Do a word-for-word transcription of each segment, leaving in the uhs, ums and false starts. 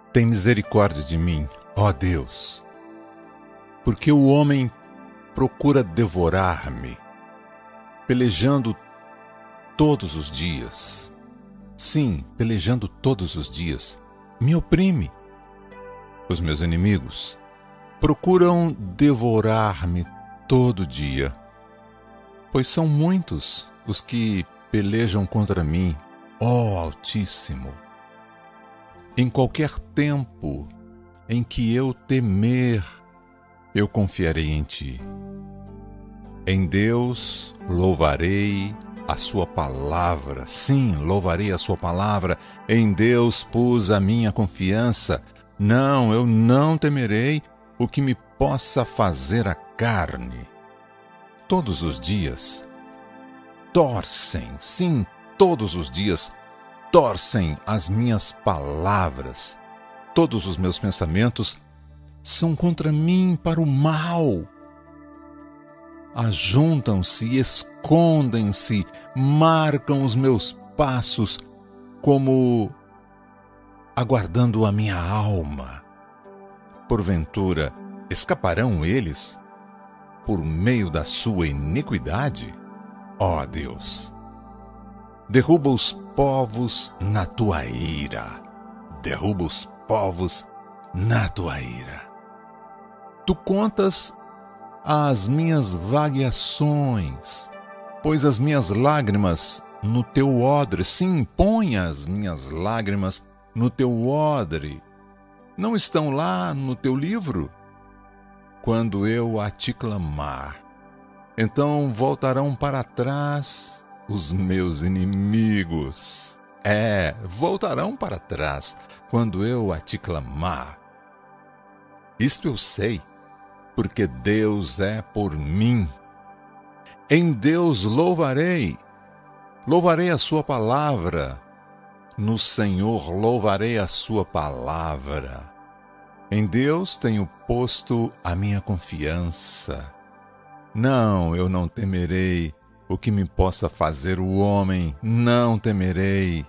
Tem misericórdia de mim, ó Deus, porque o homem procura devorar-me, pelejando todos os dias. Sim, pelejando todos os dias, me oprime. Os meus inimigos procuram devorar-me todo dia, pois são muitos os que pelejam contra mim, ó Altíssimo. Em qualquer tempo em que eu temer, eu confiarei em Ti. Em Deus louvarei a Sua palavra. Sim, louvarei a Sua palavra. Em Deus pus a minha confiança. Não, eu não temerei o que me possa fazer a carne. Todos os dias torcem, sim, todos os dias torcem as minhas palavras. Todos os meus pensamentos são contra mim para o mal. Ajuntam-se, escondem-se, marcam os meus passos como aguardando a minha alma. Porventura, escaparão eles por meio da sua iniquidade? Ó Deus, derruba os povos na tua ira. Derruba os povos na tua ira. Tu contas as minhas vagueações, pois as minhas lágrimas no teu odre. Sim, põe as minhas lágrimas no teu odre. Não estão lá no teu livro? Quando eu a te clamar, então voltarão para trás os meus inimigos. É, voltarão para trás quando eu a te clamar. Isto eu sei, porque Deus é por mim. Em Deus louvarei, louvarei a sua palavra. No Senhor louvarei a sua palavra. Em Deus tenho posto a minha confiança. Não, eu não temerei o que me possa fazer o homem, não temerei.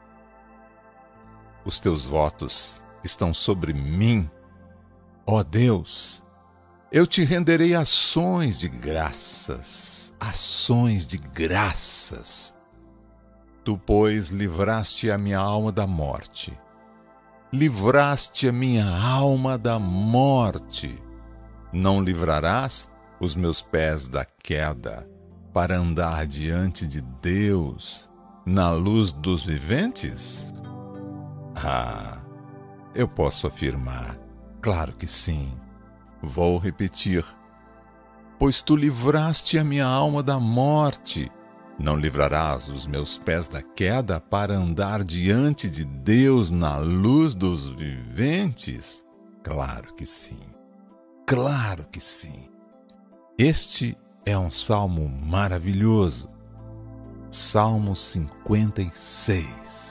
Os teus votos estão sobre mim, ó Deus. Eu te renderei ações de graças, ações de graças. Tu, pois, livraste a minha alma da morte. Livraste a minha alma da morte. Não livrarás os meus pés da queda, para andar diante de Deus, na luz dos viventes? Ah, eu posso afirmar, claro que sim. Vou repetir. Pois tu livraste a minha alma da morte. Não livrarás os meus pés da queda para andar diante de Deus na luz dos viventes? Claro que sim. Claro que sim. Este é um salmo maravilhoso. Salmo cinquenta e seis.